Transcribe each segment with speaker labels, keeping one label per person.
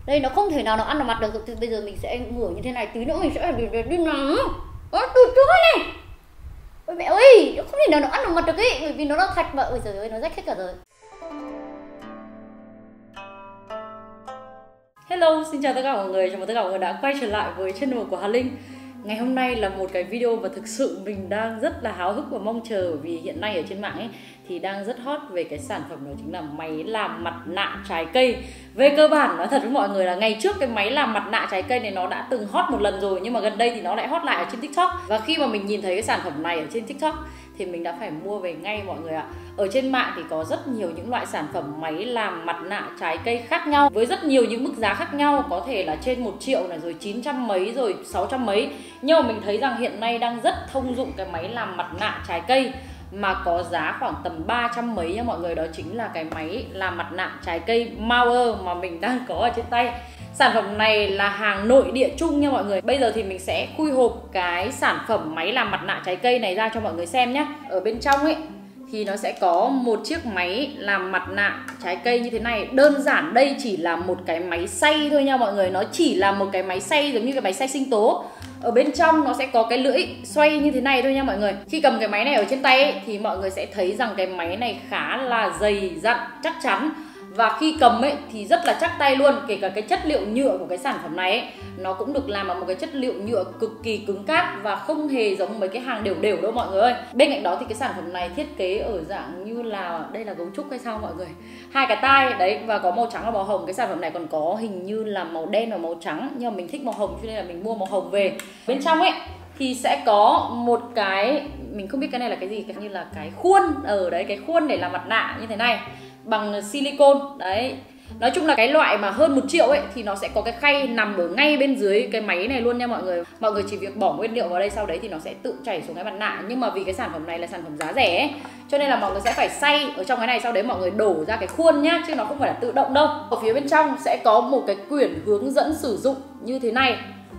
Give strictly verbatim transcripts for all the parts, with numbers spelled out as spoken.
Speaker 1: Đây nó không thể nào nó ăn vào mặt được. Thì bây giờ mình sẽ ngửa như thế này, tí nữa mình sẽ đi, đi, đi nắng. Ôi từ từ này. Ôi mẹ ơi, nó không thể nào nó ăn vào mặt được ý, bởi vì nó là thạch mà. Ôi trời ơi, nó rách hết cả rồi. Hello, xin chào tất cả mọi người, chào mừng tất cả mọi người đã quay trở lại với channel của Hà Linh. Ngày hôm nay là một cái video mà thực sự mình đang rất là háo hức và mong chờ, vì hiện nay ở trên mạng ấy thì đang rất hot về cái sản phẩm đó chính là máy làm mặt nạ trái cây. Về cơ bản nói thật với mọi người là ngày trước cái máy làm mặt nạ trái cây này nó đã từng hot một lần rồi, nhưng mà gần đây thì nó lại hot lại ở trên TikTok. Và khi mà mình nhìn thấy cái sản phẩm này ở trên TikTok thì mình đã phải mua về ngay mọi người ạ. Ở trên mạng thì có rất nhiều những loại sản phẩm máy làm mặt nạ trái cây khác nhau, với rất nhiều những mức giá khác nhau, có thể là trên một triệu này, rồi chín trăm mấy, rồi sáu trăm mấy. Nhưng mà mình thấy rằng hiện nay đang rất thông dụng cái máy làm mặt nạ trái cây mà có giá khoảng tầm ba trăm mấy nha mọi người. Đó chính là cái máy làm mặt nạ trái cây Mauer mà mình đang có ở trên tay. Sản phẩm này là hàng nội địa chung nha mọi người. Bây giờ thì mình sẽ khui hộp cái sản phẩm máy làm mặt nạ trái cây này ra cho mọi người xem nhé. Ở bên trong ấy thì nó sẽ có một chiếc máy làm mặt nạ trái cây như thế này. Đơn giản đây chỉ là một cái máy xay thôi nha mọi người. Nó chỉ là một cái máy xay giống như cái máy xay sinh tố. Ở bên trong nó sẽ có cái lưỡi xoay như thế này thôi nha mọi người. Khi cầm cái máy này ở trên tay ấy, thì mọi người sẽ thấy rằng cái máy này khá là dày dặn, chắc chắn. Và khi cầm ấy thì rất là chắc tay luôn. Kể cả cái chất liệu nhựa của cái sản phẩm này ấy, nó cũng được làm bằng một cái chất liệu nhựa cực kỳ cứng cáp và không hề giống mấy cái hàng đều đều đâu mọi người ơi. Bên cạnh đó thì cái sản phẩm này thiết kế ở dạng như là, đây là gấu trúc hay sao mọi người, hai cái tai đấy, và có màu trắng và màu hồng. Cái sản phẩm này còn có hình như là màu đen và màu trắng, nhưng mà mình thích màu hồng cho nên là mình mua màu hồng về. Bên trong ấy thì sẽ có một cái, mình không biết cái này là cái gì, như là cái khuôn ở đấy, cái khuôn để làm mặt nạ như thế này bằng silicone đấy. Nói chung là cái loại mà hơn một triệu ấy thì nó sẽ có cái khay nằm ở ngay bên dưới cái máy này luôn nha mọi người. Mọi người chỉ việc bỏ nguyên liệu vào đây, sau đấy thì nó sẽ tự chảy xuống cái mặt nạ. Nhưng mà vì cái sản phẩm này là sản phẩm giá rẻ ấy, cho nên là mọi người sẽ phải xay ở trong cái này, sau đấy mọi người đổ ra cái khuôn nhá, chứ nó không phải là tự động đâu. Ở phía bên trong sẽ có một cái quyển hướng dẫn sử dụng như thế này,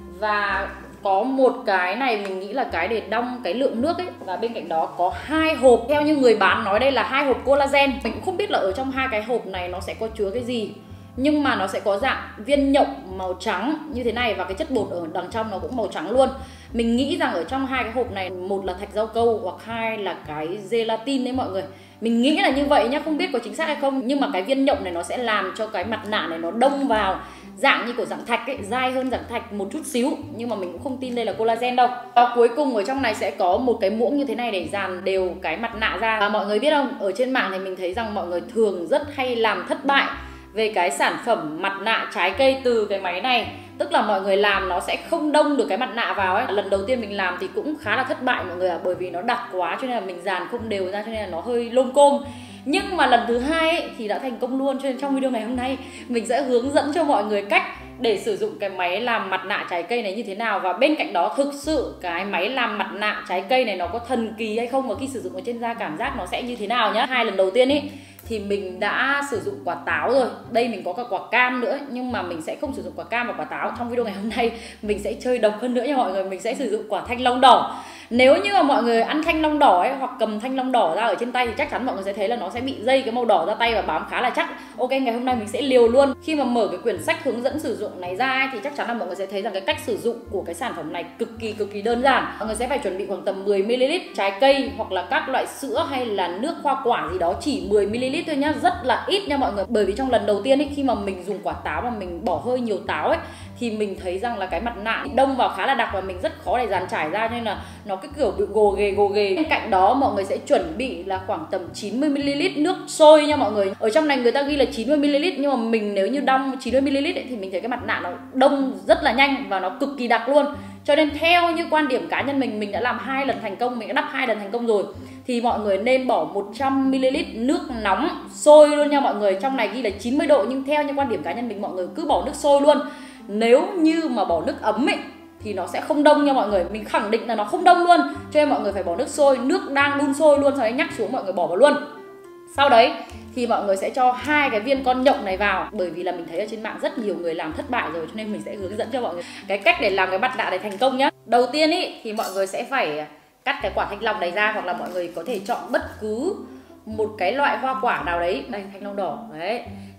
Speaker 1: và có một cái này mình nghĩ là cái để đong cái lượng nước ấy. Và bên cạnh đó có hai hộp, theo như người bán nói đây là hai hộp collagen. Mình cũng không biết là ở trong hai cái hộp này nó sẽ có chứa cái gì, nhưng mà nó sẽ có dạng viên nhộng màu trắng như thế này, và cái chất bột ở đằng trong nó cũng màu trắng luôn. Mình nghĩ rằng ở trong hai cái hộp này, một là thạch rau câu hoặc hai là cái gelatin đấy mọi người. Mình nghĩ là như vậy nhá, không biết có chính xác hay không. Nhưng mà cái viên nhộng này nó sẽ làm cho cái mặt nạ này nó đông vào, dạng như của dạng thạch ấy, dai hơn dạng thạch một chút xíu. Nhưng mà mình cũng không tin đây là collagen đâu. Và cuối cùng ở trong này sẽ có một cái muỗng như thế này để dàn đều cái mặt nạ ra. Và mọi người biết không, ở trên mạng thì mình thấy rằng mọi người thường rất hay làm thất bại về cái sản phẩm mặt nạ trái cây từ cái máy này. Tức là mọi người làm nó sẽ không đông được cái mặt nạ vào ấy. Lần đầu tiên mình làm thì cũng khá là thất bại mọi người ạ, bởi vì nó đặc quá cho nên là mình dàn không đều ra, cho nên là nó hơi lôm côm. Nhưng mà lần thứ hai ấy, thì đã thành công luôn. Cho nên trong video ngày hôm nay mình sẽ hướng dẫn cho mọi người cách để sử dụng cái máy làm mặt nạ trái cây này như thế nào. Và bên cạnh đó thực sự cái máy làm mặt nạ trái cây này nó có thần kỳ hay không, và khi sử dụng ở trên da cảm giác nó sẽ như thế nào nhá. Hai lần đầu tiên ấy thì mình đã sử dụng quả táo rồi. Đây mình có cả quả cam nữa, nhưng mà mình sẽ không sử dụng quả cam và quả táo. Trong video ngày hôm nay mình sẽ chơi độc hơn nữa nha mọi người. Mình sẽ sử dụng quả thanh long đỏ. Nếu như mà mọi người ăn thanh long đỏ ấy, hoặc cầm thanh long đỏ ra ở trên tay thì chắc chắn mọi người sẽ thấy là nó sẽ bị dây cái màu đỏ ra tay và bám khá là chắc. Ok, ngày hôm nay mình sẽ liều luôn. Khi mà mở cái quyển sách hướng dẫn sử dụng này ra ấy, thì chắc chắn là mọi người sẽ thấy rằng cái cách sử dụng của cái sản phẩm này cực kỳ cực kỳ đơn giản. Mọi người sẽ phải chuẩn bị khoảng tầm mười mi li lít trái cây hoặc là các loại sữa hay là nước hoa quả gì đó, chỉ mười mi li lít thôi nhá, rất là ít nha mọi người. Bởi vì trong lần đầu tiên ấy, khi mà mình dùng quả táo và mình bỏ hơi nhiều táo ấy, thì mình thấy rằng là cái mặt nạ đông vào khá là đặc và mình rất khó để dàn trải ra, nên là nó cái kiểu bị gồ ghề gồ ghề. Bên cạnh đó mọi người sẽ chuẩn bị là khoảng tầm chín mươi mi li lít nước sôi nha mọi người. Ở trong này người ta ghi là chín mươi mi li lít, nhưng mà mình nếu như đong chín mươi mi li lít ấy, thì mình thấy cái mặt nạ nó đông rất là nhanh và nó cực kỳ đặc luôn. Cho nên theo như quan điểm cá nhân mình, mình đã làm hai lần thành công, mình đã đắp hai lần thành công rồi, thì mọi người nên bỏ một trăm mi li lít nước nóng sôi luôn nha mọi người. Trong này ghi là chín mươi độ, nhưng theo như quan điểm cá nhân mình, mọi người cứ bỏ nước sôi luôn. Nếu như mà bỏ nước ấm ấy thì nó sẽ không đông nha mọi người. Mình khẳng định là nó không đông luôn. Cho nên mọi người phải bỏ nước sôi, nước đang đun sôi luôn, sau đấy nhắc xuống mọi người bỏ vào luôn. Sau đấy thì mọi người sẽ cho hai cái viên con nhộng này vào. Bởi vì là mình thấy ở trên mạng rất nhiều người làm thất bại rồi, cho nên mình sẽ hướng dẫn cho mọi người cái cách để làm cái mặt nạ này thành công nhá. Đầu tiên ý thì mọi người sẽ phải cắt cái quả thanh long này ra, hoặc là mọi người có thể chọn bất cứ một cái loại hoa quả nào đấy. Đây, thanh long đỏ đấy.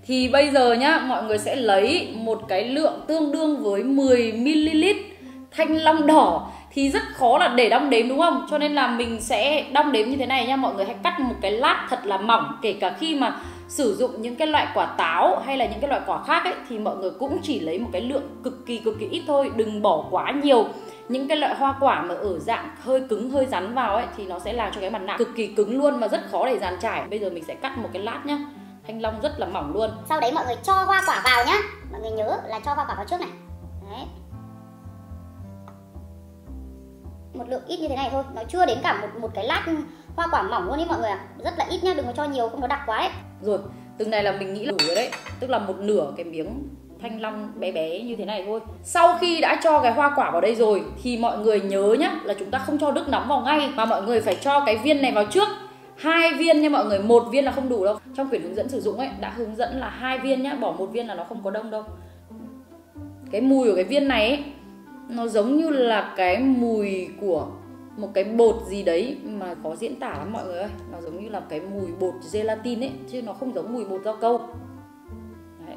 Speaker 1: Thì bây giờ nhá, mọi người sẽ lấy một cái lượng tương đương với mười mi li lít thanh long đỏ. Thì rất khó là để đong đếm đúng không? Cho nên là mình sẽ đong đếm như thế này nha. Mọi người hãy cắt một cái lát thật là mỏng. Kể cả khi mà sử dụng những cái loại quả táo hay là những cái loại quả khác ấy, thì mọi người cũng chỉ lấy một cái lượng cực kỳ cực kỳ ít thôi. Đừng bỏ quá nhiều. Những cái loại hoa quả mà ở dạng hơi cứng, hơi rắn vào ấy thì nó sẽ làm cho cái mặt nạ cực kỳ cứng luôn và rất khó để dàn trải. Bây giờ mình sẽ cắt một cái lát nhá. Thanh long rất là mỏng luôn.
Speaker 2: Sau đấy mọi người cho hoa quả vào nhá. Mọi người nhớ là cho hoa quả vào trước này. Đấy. Một lượng ít như thế này thôi, nó chưa đến cả một một cái lát hoa quả mỏng luôn ý mọi người ạ. À. Rất là ít nhá, đừng có cho nhiều không nó đặc quá ấy.
Speaker 1: Rồi, từng này là mình nghĩ là đủ rồi đấy. Tức là một nửa cái miếng thanh long bé bé như thế này thôi. Sau khi đã cho cái hoa quả vào đây rồi thì mọi người nhớ nhá là chúng ta không cho nước nóng vào ngay, mà mọi người phải cho cái viên này vào trước. Hai viên nha mọi người, một viên là không đủ đâu. Trong quyển hướng dẫn sử dụng ấy đã hướng dẫn là hai viên nhá, bỏ một viên là nó không có đông đâu. Cái mùi của cái viên này ấy, nó giống như là cái mùi của một cái bột gì đấy mà khó diễn tả lắm mọi người ơi. Nó giống như là cái mùi bột gelatin ấy, chứ nó không giống mùi bột rau câu. Đấy.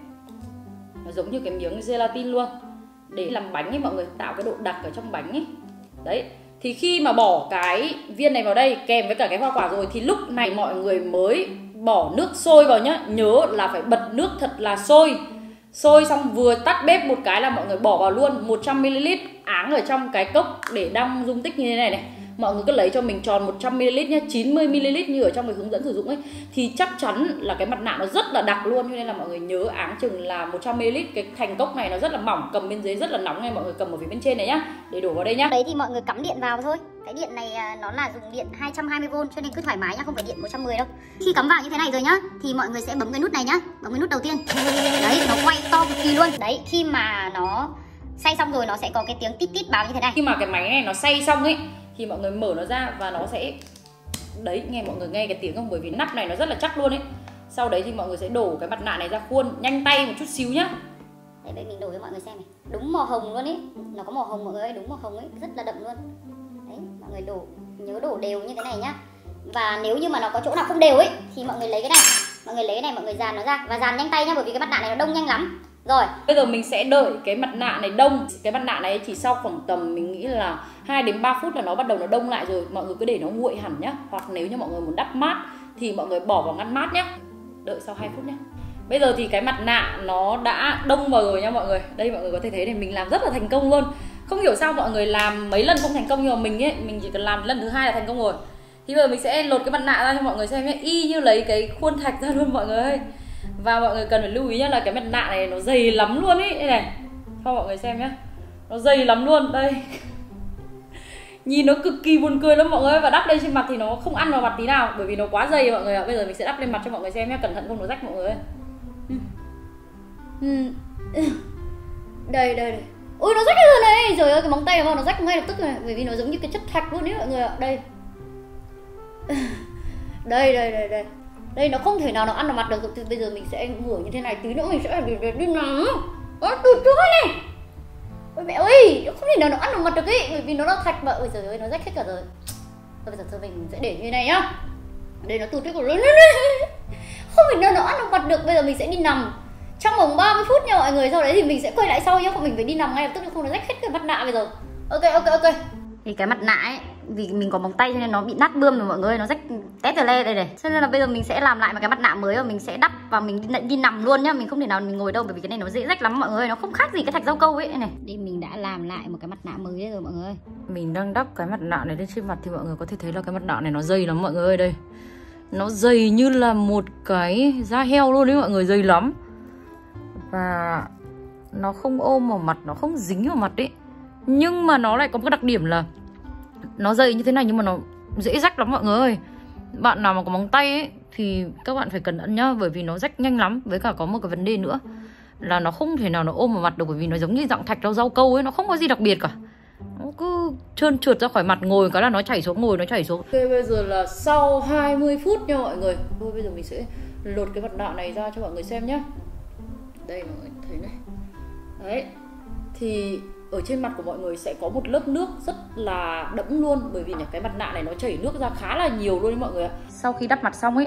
Speaker 1: Nó giống như cái miếng gelatin luôn. Để làm bánh ấy mọi người, tạo cái độ đặc ở trong bánh ấy. Đấy. Thì khi mà bỏ cái viên này vào đây kèm với cả cái hoa quả rồi thì lúc này mọi người mới bỏ nước sôi vào nhá. Nhớ là phải bật nước thật là sôi. Sôi xong vừa tắt bếp một cái là mọi người bỏ vào luôn một trăm mi li lít áng ở trong cái cốc để đong dung tích như thế này này. Mọi người cứ lấy cho mình tròn một trăm mi li lít nhé, chín mươi mi li lít như ở trong cái hướng dẫn sử dụng ấy. Thì chắc chắn là cái mặt nạ nó rất là đặc luôn. Cho nên là mọi người nhớ áng chừng là một trăm mi li lít. Cái thành cốc này nó rất là mỏng, cầm bên dưới rất là nóng này. Mọi người cầm ở phía bên trên này nhá, để đổ vào đây nhá.
Speaker 2: Đấy thì mọi người cắm điện vào thôi. Cái điện này nó là dùng điện hai trăm hai mươi vôn cho nên cứ thoải mái nhá, không phải điện một trăm mười đâu. Khi cắm vào như thế này rồi nhá thì mọi người sẽ bấm cái nút này nhá, bấm cái nút đầu tiên. Đấy, nó quay to cực kỳ luôn. Đấy, khi mà nó xay xong rồi nó sẽ có cái tiếng tít tít báo như thế này.
Speaker 1: Khi mà cái máy này nó xay xong ấy thì mọi người mở nó ra và nó sẽ, đấy, nghe mọi người nghe cái tiếng không? Bởi vì nắp này nó rất là chắc luôn ấy. Sau đấy thì mọi người sẽ đổ cái mặt nạ này ra khuôn, nhanh tay một chút xíu nhá.
Speaker 2: Đấy, đây mình đổ cho mọi người xem này. Đúng màu hồng luôn ấy. Nó có màu hồng mọi người ơi, đúng màu hồng ấy, rất là đậm luôn. Đấy, mọi người đổ, nhớ đổ đều như thế này nhá. Và nếu như mà nó có chỗ nào không đều ấy thì mọi người lấy cái này, mọi người lấy cái này mọi người dàn nó ra và dàn nhanh tay nhá, bởi vì cái mặt nạ này nó đông nhanh lắm. Rồi,
Speaker 1: bây giờ mình sẽ đợi cái mặt nạ này đông. Cái mặt nạ này chỉ sau khoảng tầm mình nghĩ là hai đến ba phút là nó bắt đầu nó đông lại rồi. Mọi người cứ để nó nguội hẳn nhá. Hoặc nếu như mọi người muốn đắp mát thì mọi người bỏ vào ngăn mát nhá. Đợi sau hai phút nhá. Bây giờ thì cái mặt nạ nó đã đông vào rồi nha mọi người. Đây mọi người có thể thấy này, mình làm rất là thành công luôn. Không hiểu sao mọi người làm mấy lần không thành công, nhưng mà mình ấy, mình chỉ cần làm lần thứ hai là thành công rồi. Thì bây giờ mình sẽ lột cái mặt nạ ra cho mọi người xem nhé. Y như lấy cái khuôn thạch ra luôn mọi người ơi. Và mọi người cần phải lưu ý nhá là cái mặt nạ này nó dày lắm luôn ý. Đây này, cho mọi người xem nhé. Nó dày lắm luôn, đây. Nhìn nó cực kỳ buồn cười lắm mọi người ơi. Và đắp lên trên mặt thì nó không ăn vào mặt tí nào, bởi vì nó quá dày mọi người ạ. Bây giờ mình sẽ đắp lên mặt cho mọi người xem nhé. Cẩn thận không nó rách mọi người ơi. Đây, đây, đây. Ôi nó rách rồi này. Trời ơi, cái móng tay của nó rách ngay lập tức rồi. Bởi vì nó giống như cái chất thạch luôn ý mọi người ạ. Đây. Đây, đây, đây, đây. Đây, nó không thể nào nó ăn vào mặt được. Thì bây giờ mình sẽ ngửa như thế này, tí nữa mình sẽ đi, đi nắng. Ôi, từ từ này. Ôi mẹ ơi, nó không thể nào nó ăn vào mặt được ý. Bởi vì nó là thạch mà. Ôi trời ơi, nó rách hết cả rồi. Thôi bây giờ thôi mình sẽ để như thế này nhá. Đây nó tụt hết cả lớn. Không thể nào nó ăn vào mặt được. Bây giờ mình sẽ đi nằm trong vòng ba mươi phút nha mọi người. Sau đấy thì mình sẽ quay lại sau nhá. Không mình phải đi nằm ngay lập tức, không nó rách hết cái mặt nạ bây giờ. Ok, ok, ok. Thì cái mặt nạ ấy, vì mình có móng tay cho nên nó bị nát bươm rồi mọi người, nó rách tét tè le đây này. Cho nên là bây giờ mình sẽ làm lại một cái mặt nạ mới và mình sẽ đắp và mình đi, đi nằm luôn nhá. Mình không thể nào mình ngồi đâu, bởi vì cái này nó dễ rách lắm mọi người. Nó không khác gì cái thạch rau câu ấy này. Đi mình đã làm lại một cái mặt nạ mới rồi mọi người. Mình đang đắp cái mặt nạ này lên trên mặt thì mọi người có thể thấy là cái mặt nạ này nó dày lắm mọi người ơi. Đây, nó dày như là một cái da heo luôn đấy mọi người, dày lắm. Và nó không ôm vào mặt, nó không dính vào mặt ấy. Nhưng mà nó lại có một cái đặc điểm là nó dày như thế này nhưng mà nó dễ rách lắm mọi người ơi. Bạn nào mà có móng tay ấy thì các bạn phải cẩn thận nhá, bởi vì nó rách nhanh lắm. Với cả có một cái vấn đề nữa là nó không thể nào nó ôm vào mặt được, bởi vì nó giống như dạng thạch rau rau câu ấy, nó không có gì đặc biệt cả. Nó cứ trơn trượt ra khỏi mặt, ngồi cái là nó chảy xuống, ngồi nó chảy xuống. Ok, bây giờ là sau hai mươi phút nha mọi người. Thôi bây giờ mình sẽ lột cái mặt nạ này ra cho mọi người xem nhá. Đây mọi người thấy này. Đấy. Thì ở trên mặt của mọi người sẽ có một lớp nước rất là đẫm luôn, bởi vì cái mặt nạ này nó chảy nước ra khá là nhiều luôn đấy mọi người ạ. Sau khi đắp mặt xong ấy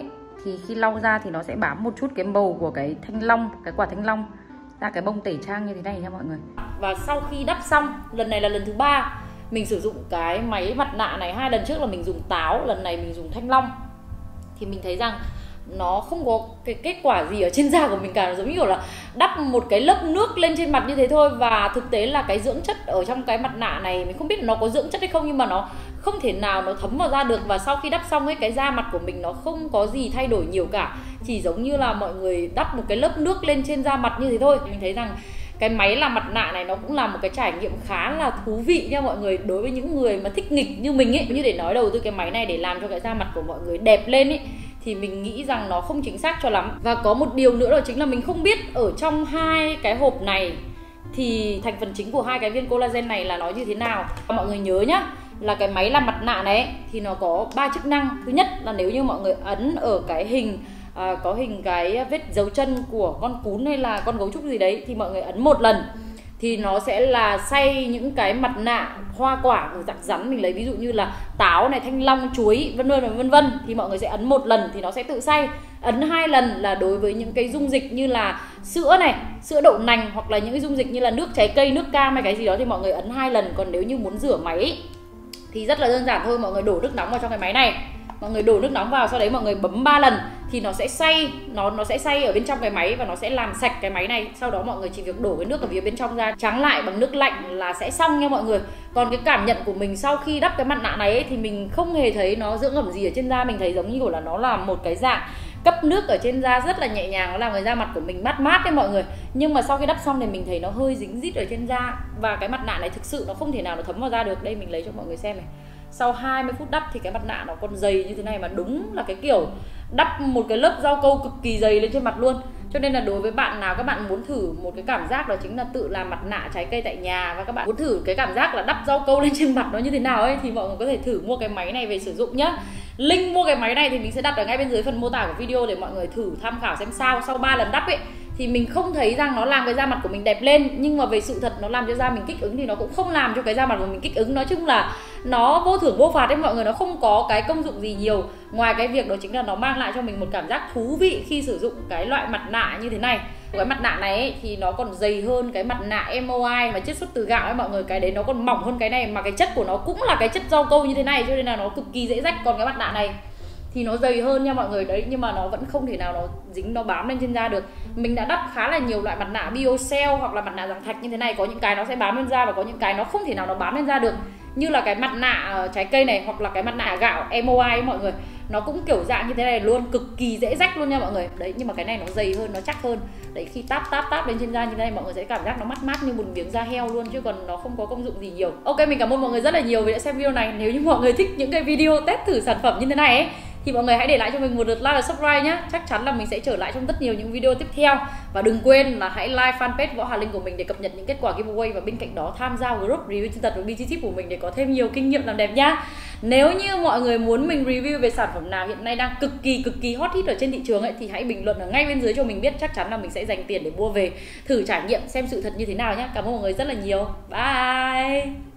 Speaker 1: thì khi lau ra thì nó sẽ bám một chút cái màu của cái thanh long, cái quả thanh long ra cái bông tẩy trang như thế này nha mọi người. Và sau khi đắp xong, lần này là lần thứ ba mình sử dụng cái máy mặt nạ này. Hai lần trước là mình dùng táo, lần này mình dùng thanh long, thì mình thấy rằng nó không có cái kết quả gì ở trên da của mình cả. Nó giống như kiểu là đắp một cái lớp nước lên trên mặt như thế thôi. Và thực tế là cái dưỡng chất ở trong cái mặt nạ này, mình không biết nó có dưỡng chất hay không, nhưng mà nó không thể nào nó thấm vào da được. Và sau khi đắp xong ấy, cái da mặt của mình nó không có gì thay đổi nhiều cả, chỉ giống như là mọi người đắp một cái lớp nước lên trên da mặt như thế thôi. Mình thấy rằng cái máy làm mặt nạ này nó cũng là một cái trải nghiệm khá là thú vị nha mọi người. Đối với những người mà thích nghịch như mình ấy, như để nói đầu tư cái máy này để làm cho cái da mặt của mọi người đẹp lên ấy, thì mình nghĩ rằng nó không chính xác cho lắm. Và có một điều nữa đó chính là mình không biết ở trong hai cái hộp này thì thành phần chính của hai cái viên collagen này là nó như thế nào. Mọi người nhớ nhá, là cái máy làm mặt nạ này ấy, thì nó có ba chức năng. Thứ nhất là nếu như mọi người ấn ở cái hình à, có hình cái vết dấu chân của con cún hay là con gấu trúc gì đấy, thì mọi người ấn một lần thì nó sẽ là xay những cái mặt nạ hoa quả ở dạng rắn. Mình lấy ví dụ như là táo này, thanh long, chuối, vân vân vân vân, thì mọi người sẽ ấn một lần thì nó sẽ tự xay. Ấn hai lần là đối với những cái dung dịch như là sữa này, sữa đậu nành, hoặc là những cái dung dịch như là nước trái cây, nước cam hay cái gì đó thì mọi người ấn hai lần. Còn nếu như muốn rửa máy thì rất là đơn giản thôi, mọi người đổ nước nóng vào trong cái máy này. Mọi người đổ nước nóng vào, sau đấy mọi người bấm ba lần thì nó sẽ xay, nó nó sẽ xay ở bên trong cái máy và nó sẽ làm sạch cái máy này. Sau đó mọi người chỉ việc đổ cái nước ở phía bên trong ra, tráng lại bằng nước lạnh là sẽ xong nha mọi người. Còn cái cảm nhận của mình sau khi đắp cái mặt nạ này ấy, thì mình không hề thấy nó dưỡng ẩm gì ở trên da. Mình thấy giống như kiểu là nó là một cái dạng cấp nước ở trên da rất là nhẹ nhàng, nó làm cái da mặt của mình mát mát đấy mọi người. Nhưng mà sau khi đắp xong thì mình thấy nó hơi dính dít ở trên da, và cái mặt nạ này thực sự nó không thể nào nó thấm vào da được. Đây mình lấy cho mọi người xem này. Sau hai mươi phút đắp thì cái mặt nạ nó còn dày như thế này, mà đúng là cái kiểu đắp một cái lớp rau câu cực kỳ dày lên trên mặt luôn. Cho nên là đối với bạn nào các bạn muốn thử một cái cảm giác đó chính là tự làm mặt nạ trái cây tại nhà, và các bạn muốn thử cái cảm giác là đắp rau câu lên trên mặt nó như thế nào ấy, thì mọi người có thể thử mua cái máy này về sử dụng nhá. Link mua cái máy này thì mình sẽ đặt ở ngay bên dưới phần mô tả của video để mọi người thử tham khảo xem sao. Sau ba lần đắp ấy thì mình không thấy rằng nó làm cái da mặt của mình đẹp lên, nhưng mà về sự thật nó làm cho da mình kích ứng thì nó cũng không làm cho cái da mặt của mình kích ứng. Nói chung là nó vô thưởng vô phạt đấy mọi người, nó không có cái công dụng gì nhiều ngoài cái việc đó chính là nó mang lại cho mình một cảm giác thú vị khi sử dụng cái loại mặt nạ như thế này. Cái mặt nạ này ấy, thì nó còn dày hơn cái mặt nạ em o i mà chiết xuất từ gạo ấy mọi người. Cái đấy nó còn mỏng hơn cái này, mà cái chất của nó cũng là cái chất rau câu như thế này, cho nên là nó cực kỳ dễ rách. Còn cái mặt nạ này thì nó dày hơn nha mọi người đấy, nhưng mà nó vẫn không thể nào nó dính, nó bám lên trên da được. Mình đã đắp khá là nhiều loại mặt nạ BioCell hoặc là mặt nạ dạng thạch như thế này, có những cái nó sẽ bám lên da và có những cái nó không thể nào nó bám lên da được, như là cái mặt nạ trái cây này hoặc là cái mặt nạ gạo em o i ấy mọi người. Nó cũng kiểu dạng như thế này luôn, cực kỳ dễ rách luôn nha mọi người. Đấy, nhưng mà cái này nó dày hơn, nó chắc hơn. Đấy, khi táp táp táp lên trên da như thế này mọi người sẽ cảm giác nó mát mát như một miếng da heo luôn, chứ còn nó không có công dụng gì nhiều. Ok, mình cảm ơn mọi người rất là nhiều vì đã xem video này. Nếu như mọi người thích những cái video test thử sản phẩm như thế này ấy, thì mọi người hãy để lại cho mình một lượt like và subscribe nhé. Chắc chắn là mình sẽ trở lại trong rất nhiều những video tiếp theo. Và đừng quên là hãy like fanpage Võ Hà Linh của mình để cập nhật những kết quả giveaway, và bên cạnh đó tham gia group review chân thật và beauty tip của mình để có thêm nhiều kinh nghiệm làm đẹp nhá. Nếu như mọi người muốn mình review về sản phẩm nào hiện nay đang cực kỳ cực kỳ hot hit ở trên thị trường ấy, thì hãy bình luận ở ngay bên dưới cho mình biết. Chắc chắn là mình sẽ dành tiền để mua về thử trải nghiệm xem sự thật như thế nào nhé. Cảm ơn mọi người rất là nhiều. Bye.